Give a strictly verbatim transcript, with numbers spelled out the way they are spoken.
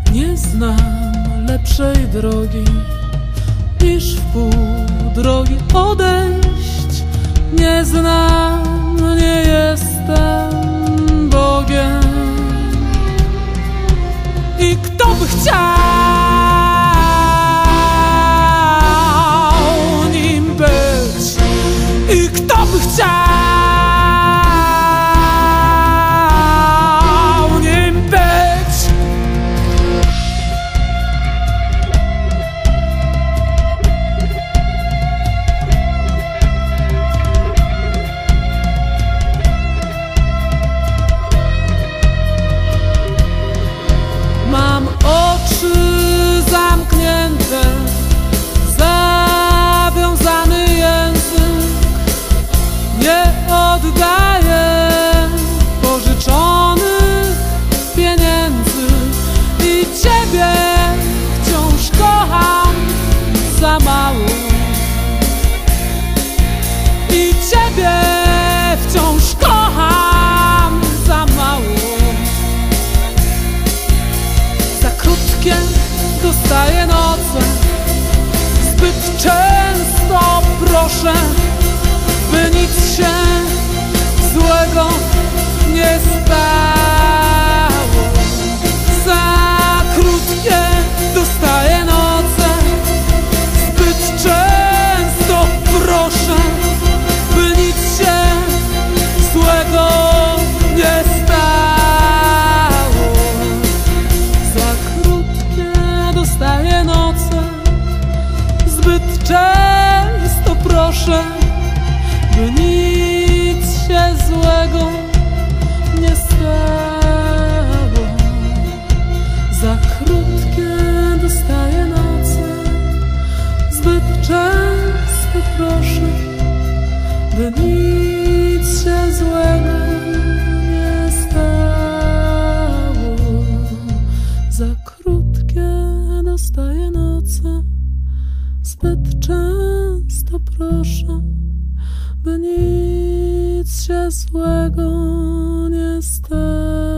Nie znam lepszej drogi niż w pół drogi odejść. Nie znam, nie jestem Bogiem. I kto by chciał nim być? I kto by chciał nim być? Mam oczy zamknięte, zawiązany język, nie oddaję pożyczonych pieniędzy i Ciebie wciąż kocham za mało. I Ciebie wciąż kocham za mało. Za krótkie dostaję noce, zbyt często proszę, by nic się złego nie stało. Za krótkie dostaję noce, zbyt często proszę, by nic się złego nie stało. Za krótkie dostaję noce, zbyt często proszę, by nic się złego nie stało. Za krótkie dostaję noce, zbyt często proszę, by nic się złego nie stało. Za krótkie dostaję noce, zbyt często proszę, by nic się złego nie stało.